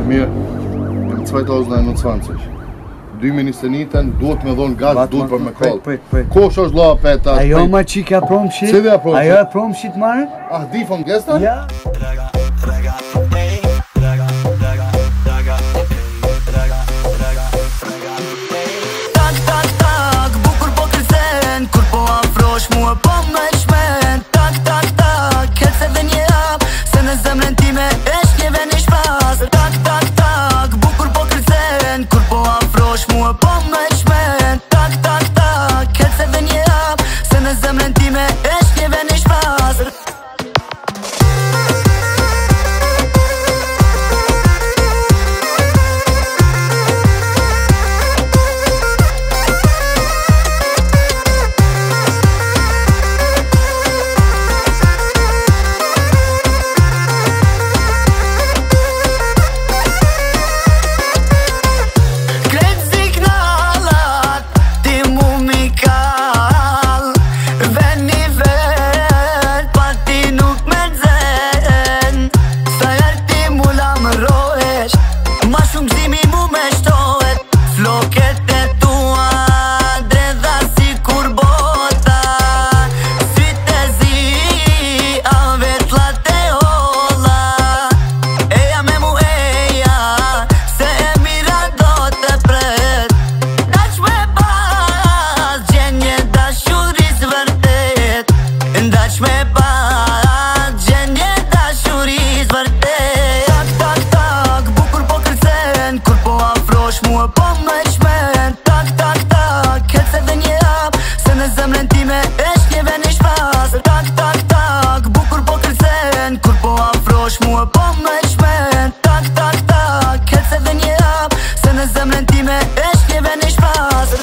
Mirë, në 2021. 2 ministerieten duhet me dhonë gaz, duhet për me kollë. Kosh është loa peta? Ajo ma qika promshit? Se dhe promshit? Ajo e promshit marë? Ah, di fon gesta? Ja. Tak, tak, tak, bukur po kërcen, kur po afrosh mua po me shpen. Tak, tak, tak, hec edhe një hap, se në zemrën time esh një ven i shpas. Tak, tak, tak, bukur po kërcen, kur po afrosh mua po me shpen. Tak, tak, tak, hec edhe një hap, se në zemrën time esh një ven i shpas. Mua po me shpen. Tak, tak, tak, hec edhe një hap, se në zemrën time esh një ven i shpas. Tak, tak, tak, bukur po kërcen, kur po afrosh mua po me shpen. Tak, tak, tak, hec edhe një hap, se në zemrën time esh një ven i shpas.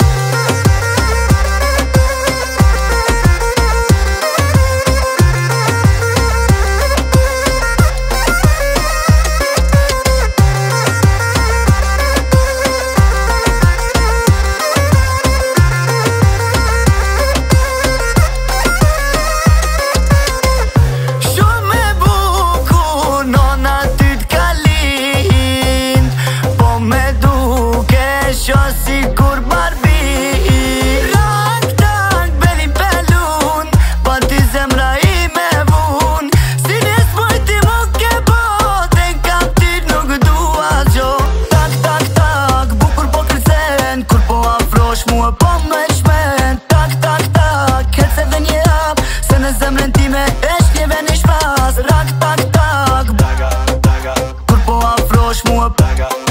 Sigur Barbie, rak tak belin pelun, pa ti zemra i me vun. Si njes mojti mu ke bote, kam ti nuk dua gjo. Tak, tak, tak, bukur po kërcen, kur po afrosh mua po me shpen. Tak, tak, tak, hec edhe një hap, se në zemrën time esh një ven i shpas. Rak tak, tak, kur po afrosh mua